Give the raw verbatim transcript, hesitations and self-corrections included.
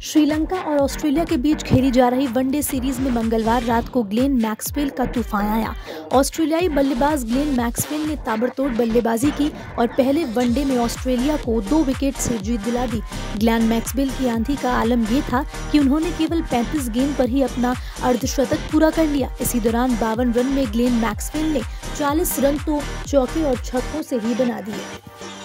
श्रीलंका और ऑस्ट्रेलिया के बीच खेली जा रही वनडे सीरीज में मंगलवार रात को ग्लेन मैक्सवेल का तूफान आया। ऑस्ट्रेलियाई बल्लेबाज ग्लेन मैक्सवेल ने ताबड़तोड़ बल्लेबाजी की और पहले वनडे में ऑस्ट्रेलिया को दो विकेट से जीत दिला दी। ग्लेन मैक्सवेल की आंधी का आलम ये था कि उन्होंने केवल पैंतीस गेंद पर ही अपना अर्धशतक पूरा कर लिया। इसी दौरान बावन रन में ग्लेन मैक्सवेल ने चालीस रन तो चौके और छक्कों से ही बना दिए।